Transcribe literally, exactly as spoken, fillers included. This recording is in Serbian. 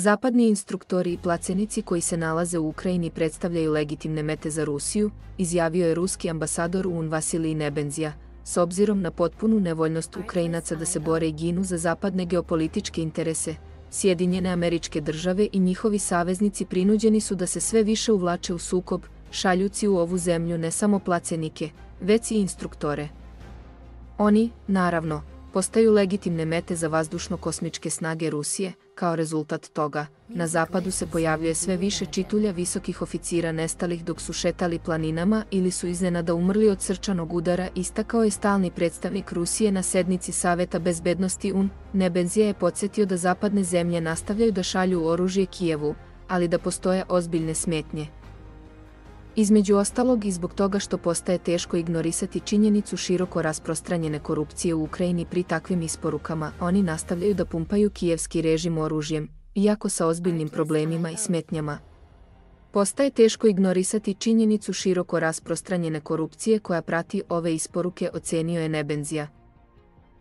Zapadni instruktori i placenici koji se nalaze u Ukrajini predstavljaju legitimne mete za Rusiju, izjavio je ruski ambasador u U N Vasilij Nebenzija, s obzirom na potpunu nevoljnost Ukrajinaca da se bore i ginu za zapadne geopolitičke interese. Sjedinjene Američke Države i njihovi saveznici prinuđeni su da se sve više uvlače u sukob, šaljući u ovu zemlju ne samo placenike, već i instruktore. Oni, naravno, postaju legitimne mete za vazdušno-kosmičke snage Rusije. Kao rezultat toga, na zapadu se pojavljuje sve više čitulja visokih oficira nestalih dok su šetali planinama ili su iznenada umrli od srčanog udara, istakao je stalni predstavnik Rusije na sednici Saveta bezbednosti U N. Nebenzija je podsjetio da zapadne zemlje nastavljaju da šalju oružje Kijevu, ali da postoje ozbiljne smetnje. Između ostalog i zbog toga što postaje teško ignorisati činjenicu široko rasprostranjene korupcije u Ukrajini pri takvim isporukama, oni nastavljaju da pumpaju kijevski režim oružjem, iako sa ozbiljnim problemima i smetnjama. Postaje teško ignorisati činjenicu široko rasprostranjene korupcije koja prati ove isporuke, ocenio je Nebenzija.